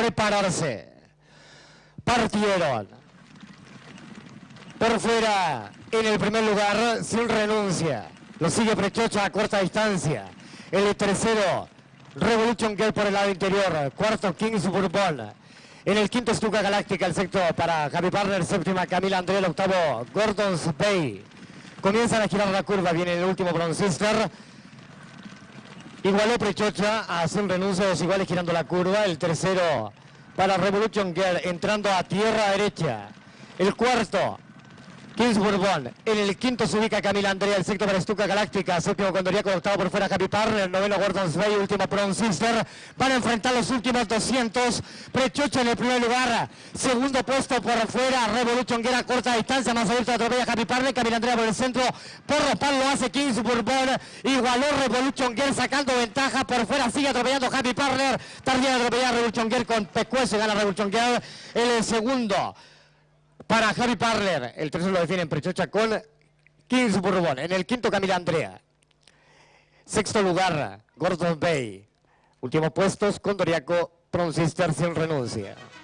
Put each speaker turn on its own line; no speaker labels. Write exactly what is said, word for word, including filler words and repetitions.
prepararse. Partieron. Por fuera, en el primer lugar, sin renuncia. Lo sigue Prechocha a corta distancia. El tercero, Revolution Girl por el lado interior. Cuarto, Kings Bourbon. En el quinto, Stuka Galáctica. El sexto para Happy Partner. Séptima, Camila Andrea. El octavo, Gordon's Bay. Comienzan a girar la curva. Viene el último, Bronze Sister. Igualó Prechocha a Sin Renuncia. Dos iguales girando la curva. El tercero para Revolution Girl entrando a tierra derecha. El cuarto, Kings Bourbon. En el quinto se ubica Camila Andrea, el sexto para Stuka Galáctica, séptimo Condoriaco, octavo por fuera Happy Partner, noveno Gordon's Bay, último Bronze Sister. Van a enfrentar los últimos doscientos. Prechocha en el primer lugar, segundo puesto por fuera Revolution Girl a corta distancia, más abierto atropella Happy Partner, Camila Andrea por el centro, por los palos lo hace Kings Bourbon, igualó Revolution Girl sacando ventaja, por fuera sigue atropellando Happy Partner, tardía de atropellar Revolution Girl con Pecuese, gana Revolution Girl en el segundo. Para Happy Partner, el tercero lo define Prechocha con Kings Bourbon. En el quinto, Camila Andrea. Sexto lugar, Gordon Bay. Últimos puestos, Condoriaco, Bronze Sister Sin Renuncia.